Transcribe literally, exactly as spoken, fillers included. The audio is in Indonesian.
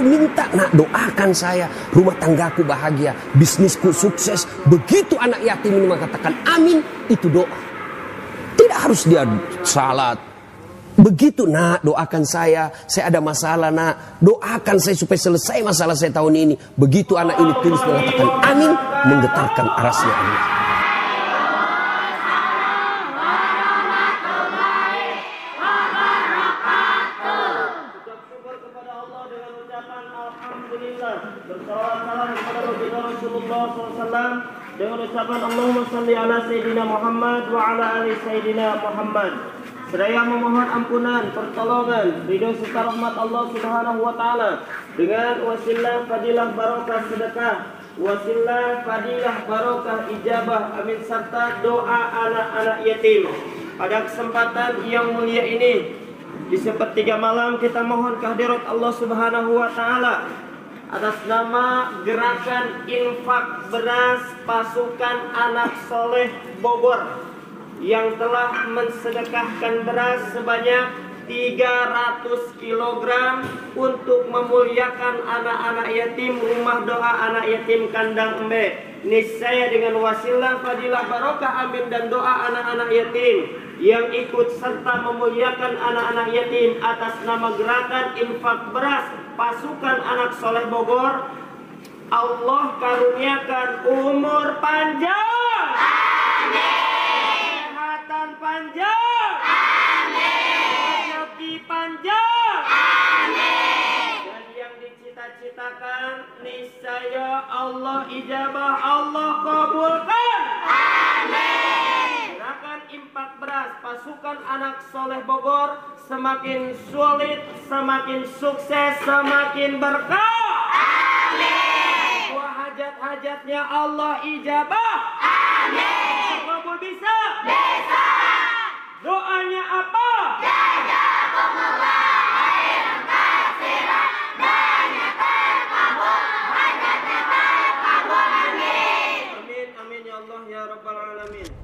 minta, nak doakan saya, rumah tanggaku bahagia, bisnisku sukses. Begitu anak yatim ini mengatakan amin, itu doa. Tidak harus dia salat. Begitu, nak doakan saya, saya ada masalah, nak doakan saya supaya selesai masalah saya tahun ini. Begitu anak ini tulis mengatakan amin, menggetarkan arasnya Allah. Dengan ucapan Allahumma salli ala Sayyidina Muhammad wa ala ali Sayyidina Muhammad. Seraya memohon ampunan, pertolongan, ridho serta rahmat Allah Subhanahu wa taala dengan wasilah fadilah barokah sedekah, wasilah fadilah barokah ijabah amin serta doa anak-anak yatim. Pada kesempatan yang mulia ini, di sepertiga malam kita mohon kehadirat Allah Subhanahu wa taala atas nama gerakan infak beras pasukan anak soleh Bogor yang telah mensedekahkan beras sebanyak tiga ratus kilogram untuk memuliakan anak-anak yatim rumah doa anak yatim kandang embe. Niscaya dengan wasilah fadilah barokah amin dan doa anak-anak yatim yang ikut serta memuliakan anak-anak yatim atas nama gerakan infak beras pasukan anak soleh Bogor, Allah karuniakan umur panjang, kesehatan panjang, rezeki panjang, dan yang dicita-citakan niscaya Allah ijabah, Allah kabulkan. Gerakan infak beras pasukan anak soleh Bogor semakin sulit, semakin sukses, semakin berkah. Amin. Semua hajat-hajatnya Allah ijabah. Amin. Kabul bisa? Bisa. Doanya apa? Jazakumullah khairan katsiran. Banyak terkabul, hajatnya terkabul. Amin. Amin, amin ya Allah ya Rabbal Alamin.